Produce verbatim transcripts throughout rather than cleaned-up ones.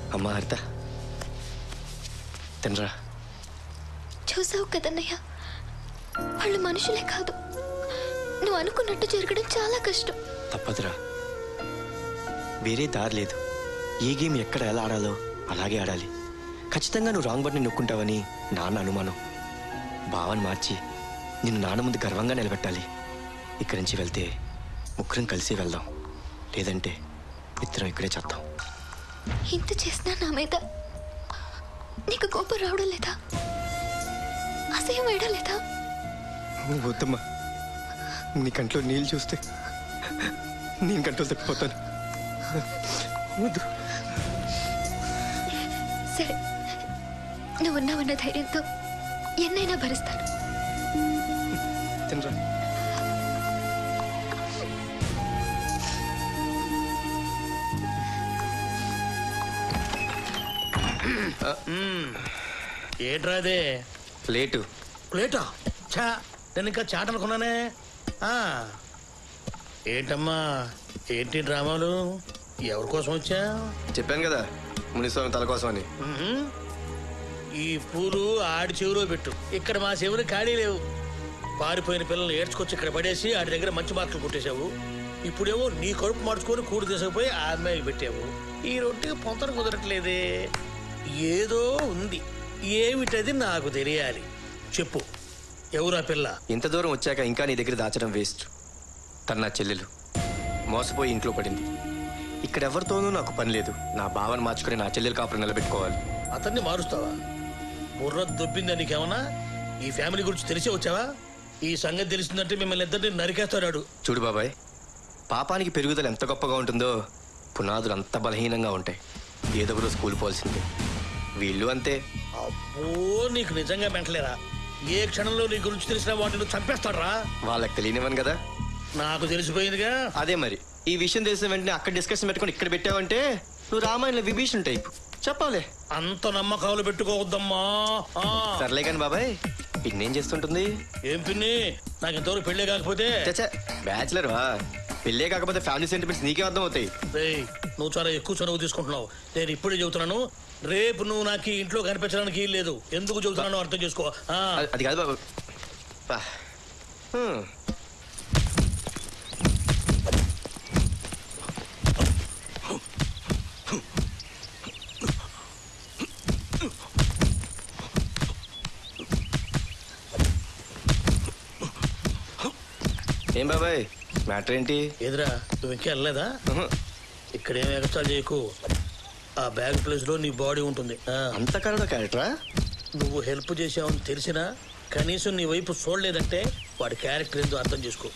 అమ్మా హరిత తినరా. చూసావు కదన్నయ్య, వాళ్ళు మనుషులే కాదు. నువ్వు అనుకున్నట్టు జరగడం చాలా కష్టం. తప్పదురా, వేరే దారి లేదు. ఏ గేమ్ ఎక్కడ ఎలా ఆడాలో అలాగే ఆడాలి. ఖచ్చితంగా నువ్వు రాంగ్ బట్ని నొక్కుంటావని నాన్న అనుమానం. భావాన్ని మార్చి నిన్ను నాన్న ముందు గర్వంగా నిలబెట్టాలి. ఇక్కడి నుంచి వెళ్తే ముగ్గురం కలిసి వెళ్దాం, లేదంటే ఇద్దరం ఇక్కడే చేద్దాం. ఇంత చేసినా నా మీద నీకు కోపం రావడం లేదా? అసహ్యం వేయడం లేదా? వద్దమ్మా, నీ కంట్లో నీళ్ళు చూస్తే నేను కంట్లో తప్పిపోతాను. వద్దు. సరే, నువ్వున్నావన్న ధైర్యంతో ఎన్నైనా భరిస్తాను. తినరా. ఏంట్రా అదే? ప్లేటు. ప్లేటా? చా, నేను ఇంకా చాట్ అనుకున్నానే. ఏంటమ్మా, ఏంటి డ్రామాలు? ఎవరి కోసం వచ్చా? చెప్పాను కదా, మునిస్వామి తల కోసం అని. ఈ పూలు ఆడి చెవిలో పెట్టు. ఇక్కడ మా చెవులు ఖాళీ లేవు. పారిపోయిన పిల్లల్ని ఏడ్చుకొచ్చి ఇక్కడ పడేసి ఆడి దగ్గర మంచి మార్కులు కొట్టేశావు. ఇప్పుడేమో నీ కడుపు మార్చుకొని కూడు తీసుకుపోయి ఆ అమ్మాయికి పెట్టావు. ఈ రొట్టెకి పొంతన కుదరట్లేదే. ఏదో ఉంది, ఏమిటది నాకు తెలియాలి. చెప్పు, ఎవరా పిల్ల? ఇంత దూరం వచ్చాక ఇంకా నీ దగ్గర దాచడం వేస్ట్. తన నా చెల్లెలు మోసపోయి ఇంట్లో పడింది. ఇక్కడ ఎవరితోనూ నాకు పని లేదు. నా భావన మార్చుకుని నా చెల్లెలు కాపురం నిలబెట్టుకోవాలి. అతన్ని మారుస్తావా? బుర్ర దొబ్బిందా నీకేమన్నా? ఈ ఫ్యామిలీ గురించి తెలిసే వచ్చావా? ఈ సంగతి తెలిసిందంటే మిమ్మల్ని ఇద్దరిని నరికేస్తాడు. చూడు బాబాయ్, పాపానికి పెరుగుదల ఎంత గొప్పగా ఉంటుందో పునాదులు అంత బలహీనంగా ఉంటాయి. ఏదో ఒకరోజు స్కూల్ పోల్సిందే. వీళ్ళు అంతే. అబ్బో, నీకు నిజంగా మెంటలేరా? ఏ క్షణంలో నీ గురించి తెలిసిన వాటిని చంపేస్తాడరా? వాళ్ళకి తెలియనివ్వను కదా. నాకు తెలిసిపోయిందిగా. అదే మరి, ఈ విషయం తెలిసిన వెంటనే అక్కడ డిస్కషన్ పెట్టుకుని ఇక్కడ పెట్టావంటే నువ్వు రామాయణంలో విభీషణ్ టైపు. చెప్పాలి. అంత నమ్మకాలు పెట్టుకోవద్దమ్మా. సర్లే కాని బాబాయ్, పిన్నేం చేస్తుంటుంది? ఏం పిన్ని? నాకు ఇంతవరకు పెళ్ళే కాకపోతే. బ్యాచులర్ వా? పెళ్ళే కాకపోతే ఫ్యామిలీ సెంటిమెంట్స్ నీకే అర్థం అవుతాయి. నువ్వు చాలా ఎక్కువ చనువు తీసుకుంటున్నావు. నేను ఇప్పుడే చెబుతున్నాను, రేపు నువ్వు నాకు ఇంట్లో కనిపించడానికి లేదు. ఎందుకు చెబుతున్నానో అర్థం చేసుకో. అది కాదు బాబు. ఏం బాబాయ్ మ్యాటర్ ఏంటి? ఎదురా, నువ్వు ఇంకా వెళ్ళలేదా? ఇక్కడేం ఎగస్ట్రాలు చేయకు. ఆ బ్యాగ్ ప్లేస్ లో నీ బాడీ ఉంటుంది. అంత కరెక్ట్ క్యారెక్టరా? నువ్వు హెల్ప్ చేసావని తెలిసినా కనీసం నీ వైపు చూడలేదంటే వాడి క్యారెక్టర్ ఏందో అర్థం చేసుకో.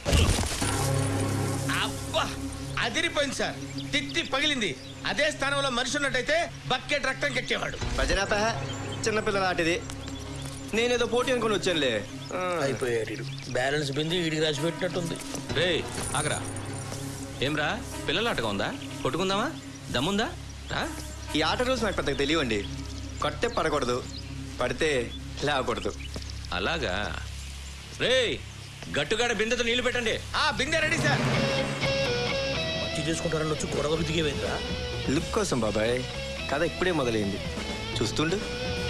అబ్బా, అదిరిపోయింది సార్. తిట్టి పగిలింది. అదే స్థానంలో మనిషి ఉన్నట్టయితే బకెట్ రక్తం కెట్టేవాడు. భజనాప చిన్నపిల్ల నాటిది. నేనేదో పోటీ అనుకుని వచ్చానులే. అయిపోయాడు. బ్యాలెన్స్ బింది వీడికి రాసి పెట్టినట్టుంది. రే ఆగరా. ఏమ్రా, పిల్లలాటగా ఉందా? కొట్టుకుందామా? దమ్ముందా? ఈ ఆట రోజు నాకు పెద్దగా తెలియండి. కొట్టే పడకూడదు, పడితే లేవకూడదు. అలాగా? రే గట్టుగాడ బిందెతో నీళ్లు పెట్టండి. ఆ బిందె రెడీ సార్. మంచి చేసుకుంటారని వచ్చి గొడవ బిదిగేవేంద్రా? లుక్ కోసం బాబాయ్, కథ ఇప్పుడే మొదలైంది, చూస్తుండు.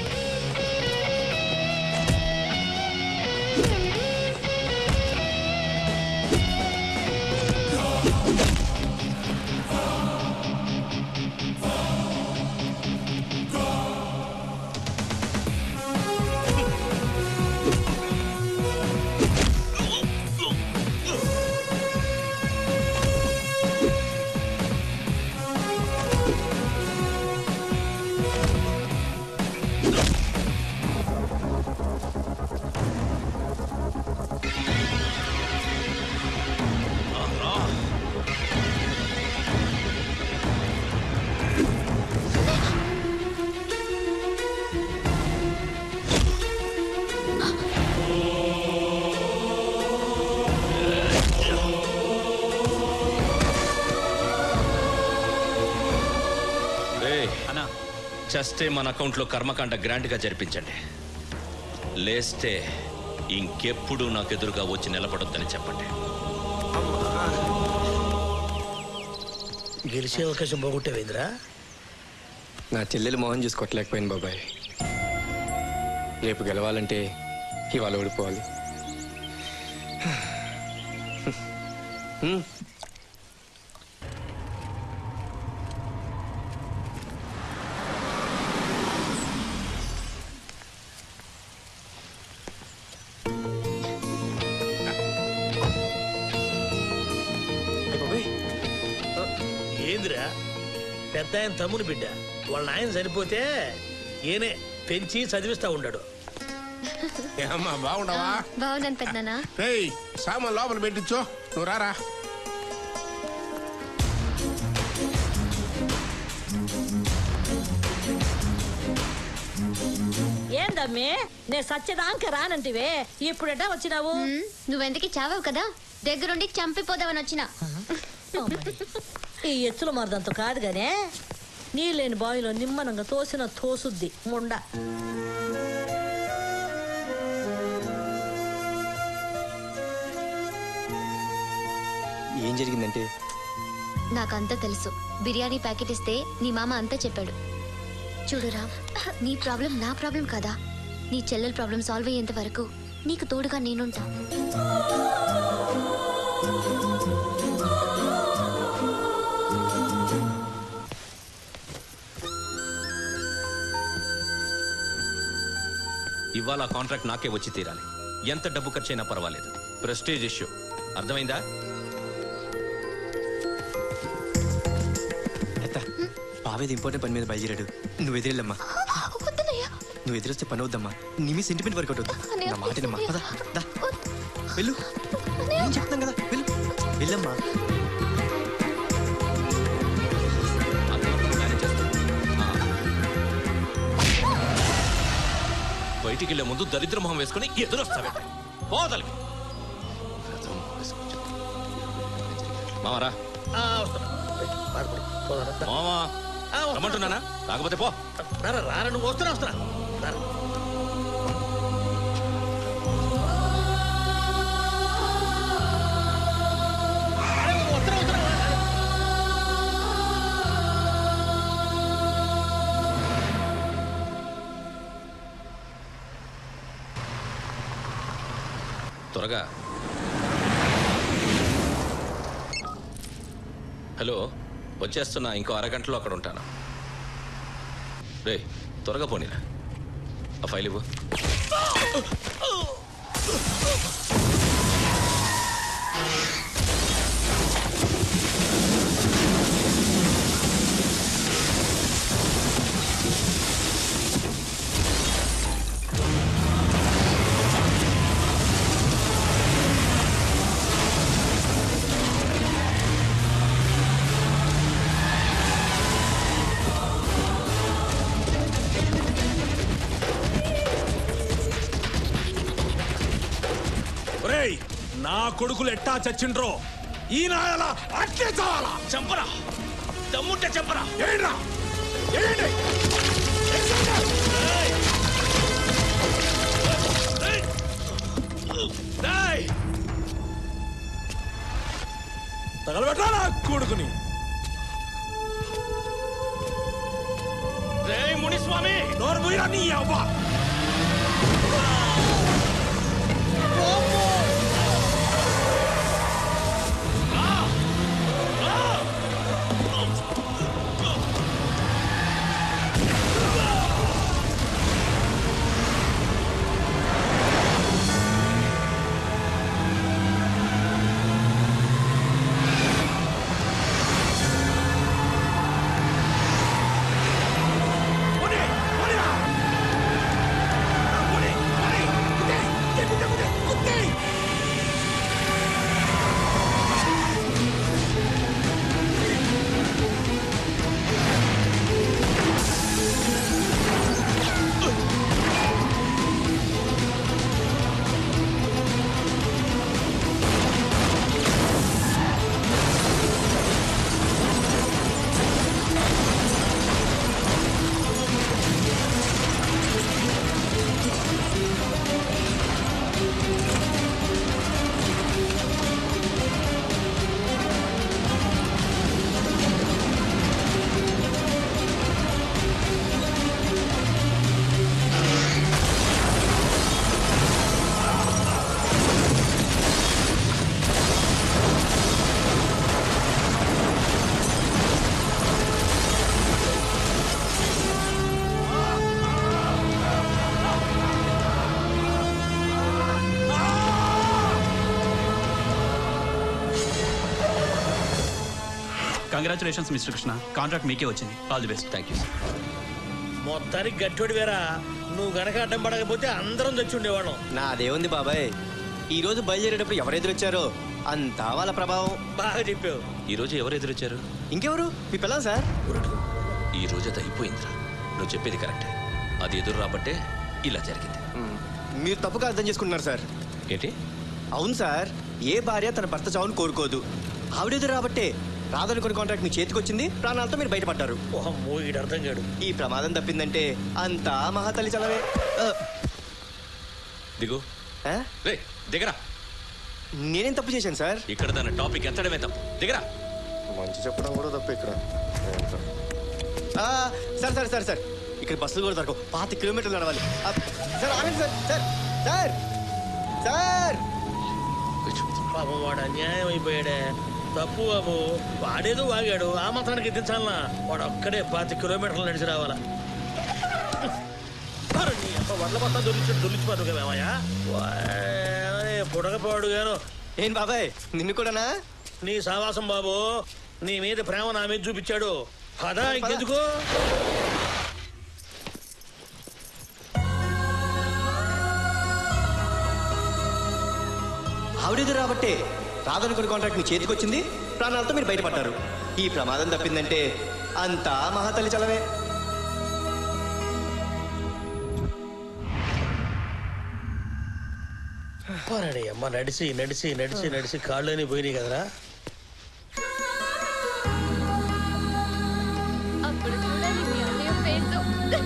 చస్తే మన అకౌంట్లో కర్మకాండ గ్రాండ్గా జరిపించండి. లేస్తే ఇంకెప్పుడు నాకు ఎదురుగా వచ్చి నిలబడొద్దని చెప్పండి. గెలిచే అవకాశం పోగొట్టేవేంద్రా? నా చెల్లెలు మోహన్ చూసి కొట్టలేకపోయాను బాబాయ్. రేపు గెలవాలంటే ఇవాళ ఓడిపోవాలి. హ్మ్. ఏందిరా పెద్ద ఆయన తమ్ముని బిడ్డ, వాళ్ళ నాయన చనిపోతే ఈయనే పెంచి చదివిస్తా ఉన్నాడు. ఏమ్మా బాగుండవా? బాగున్నాను పెద్దనా. రేయ్ సామాన్ లోపల పెట్టించో, నువ్వు రారా. ఏందమ్మి నే సత్యదాంక రానంటివే, ఇప్పుడెట్టా వచ్చినావు? నువ్వెందుకు చావావు కదా, దగ్గరుండి చంపిపోదామని వచ్చిన. ఈ ఎచ్చుల మరదంతో కాదు గానే, నీళ్ళేని బావిలో నిమ్మనంగా తోసిన తోసుద్ది ముండ. ఏం జరిగిందంటే నాకంతా తెలుసు. బిర్యానీ ప్యాకెట్ ఇస్తే నీ మామ అంతా చెప్పాడు. చూడురా, నీ ప్రాబ్లం నా ప్రాబ్లం కదా. నీ చెల్లెల ప్రాబ్లం సాల్వ్ అయ్యేంత వరకు నీకు తోడుగా నేనుంటా. ఇవాళ కాంట్రాక్ట్ నాకే వచ్చి తీరాలి. ఎంత డబ్బు ఖర్చైనా పర్వాలేదు. ప్రెస్టీజ్ ఇష్యూ, అర్థమైందా? బావేది ఇంపార్టెంట్ పని మీద బయలుదేరాడు. నువ్వు ఎదిరెళ్ళమ్మా. నువ్వు ఎదురొస్తే పని అవుద్దమ్మా. నీ మీ సెంటిమెంట్ వర్క్ అవుతుంది. నా మాటనమ్మా. పద దా వెళ్ళు, నేను చెప్తాను కదా, వెళ్ళు వెళ్ళమ్మా. బయటికి వెళ్ళే ముందు దరిద్ర మొహం వేసుకుని ఎదురొస్తావే. పోదలకి మామరా. మామా రమ్మంటున్నానా? కాకపోతే పో. రారా, నువ్వు వస్తున్నా వస్తున్నా. త్వరగా. హలో, వచ్చేస్తున్నా. ఇంకో అరగంటలో అక్కడ ఉంటాను. రే త్వరగా పోనీరా. ఆ ఫైల్ ఇవ్వు. నా కొడుకులు ఎట్టా చచ్చిండ్రో ఈ నాయలా అట్లే చావాలా. చంపరా, దమ్ముంటే చంపరా. ఏంట్రా ఏంటి? తగలబెట్టా నా కొడుకుని. రే మునిస్వామి, నోరు పోయినా నీ అవ్వ. కంగ్రాచులేషన్స్ మిస్టర్ కృష్ణ, కాంట్రాక్ట్ మీకే వచ్చింది. All the best. Thank you sir. మొత్తానికి గట్టోడి వేరా, నువ్వు గనక అడ్డం పడకపోతే అందరం తెచ్చి ఉండేవాళ్ళం. నాదేముంది బాబాయ్, ఈ రోజు బయలుదేరేటప్పుడు ఎవరు ఎదురొచ్చారో అంతా వాళ్ళ ప్రభావం. బాగా చెప్పావు. ఈ రోజు ఎవరు ఎదురొచ్చారు? ఇంకెవరు, మీ పిల్లలు సార్. ఈ రోజు అది అయిపోయిందిరా. నువ్వు చెప్పేది కరెక్టే. అది ఎదురు రాబట్టే ఇలా జరిగింది. మీరు తప్పుగా అర్థం చేసుకుంటున్నారు సార్. ఏంటి? అవును సార్, ఏ భార్య తన భర్త చావును కోరుకోదు. ఆవిడెదురు రాబట్టే రాదనుకున్న కాంట్రాక్ట్ మీ చేతికి వచ్చింది, ప్రాణాలతో మీరు బయటపడ్డారు. ఓహమ్మో, ఈడు అర్థం కాడు. ఈ ప్రమాదం తప్పిందంటే అంతా మహాతల్లి చలవే. ఆ, దిగు. ఆ? రే దిగరా. నేనేం తప్పు చేశాను సార్? ఇక్కడ దాని టాపిక్ ఎత్తడమే తప్పు. దిగరా. మంచి చెప్పడం కూడా తప్పు ఇక్కడ. ఆ, సార్ సార్ సార్ సార్ ఇక్కడ బస్సులు కూడా దొరకవు, పాతి కిలోమీటర్లు నడవాలి. ఆ, సార్ ఆగండి సార్. సార్ సార్ సార్ పాపం వాడు అన్యాయం అయిపోయాడే. తప్పు బాబు, వాడేదో వాగాడు, ఆ మాత్రానికి ఎత్తించాలనా? వాడు ఒక్కడే పాతి కిలోమీటర్లు నడిచి రావాలా? వడ్ల పట్ల దొరికి దొరికిపోదు మేమయ్యా. పుడకపోడు గాను. ఏం బాబాయ్, నిన్ను కూడానా? నీ సావాసం బాబు, నీ మీద ప్రేమ నా మీద చూపించాడు. పదా ఇంకెందుకు. ఆవిడెదురు రాబట్టే రాదనుకున్న కాంట్రాక్ట్ మీ చేతికి వచ్చింది, ప్రాణాలతో మీరు బయటపడ్డారు. ఈ ప్రమాదం తప్పిందంటే అంతా మహాతల్లి చలవే. పోరాడి అమ్మ, నడిచి నడిచి నడిచి నడిచి కాళ్ళని పోయినాయి కదరా. అప్పుడు చూడాలి మీ అన్నయ్య ఫేసు.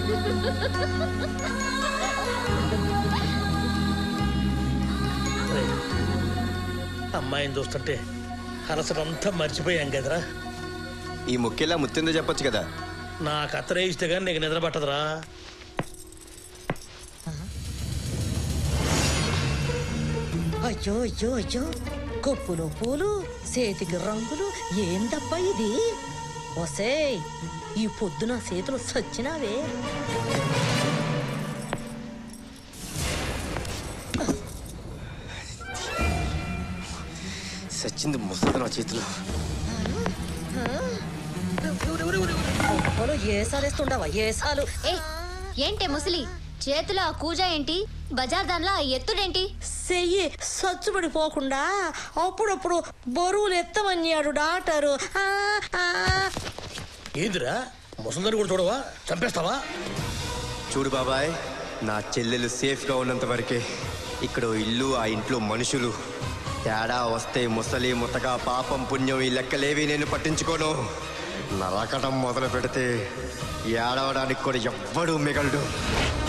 అమ్మాయిని చూస్తుంటే అలసటంతా మర్చిపోయాం కదరా. ఈ ముఖ్యలా ముత్తిందో చెప్పొచ్చు కదా. నాకు అత్తరే ఇస్తే కానీ నీకు నిద్ర పట్టదురా. అయ్యో అయ్యో అయ్యో, కొప్పులు పూలు, చేతికి రంగులు, ఏందబ్బా ఇది? ఒసేయ్, ఈ పొద్దున చేతులు సచ్చినావే. సచ్చింది ముసలి నా చేతిలో. పొలం ఏసాలేస్తుండవా? ఏసాలు. ఏ ఏంటే ముసలి, చేతిలో ఆ కూజ ఏంటి, బజార్ దానిలో ఆ ఎత్తుడేంటి? చెయ్యి సచ్చుబడిపోకుండా అప్పుడప్పుడు బరువులు ఎత్తమన్నాడు డాక్టరు. ఆ, ఆ. ఏందిరా, ముసలిదాన్ని కూడా చూడవా? చంపేస్తావా? చూడు బాబాయ్, నా చెల్లెలు సేఫ్గా ఉన్నంత వరకే ఇక్కడ ఇల్లు, ఆ ఇంట్లో మనుషులు. తేడా వస్తే ముసలి ముతక పాపం పుణ్యం ఈ లెక్కలేవి నేను పట్టించుకోను. నరకటం మొదలు పెడితే ఏడవడానికి కూడా ఎవ్వడూ మిగలడు.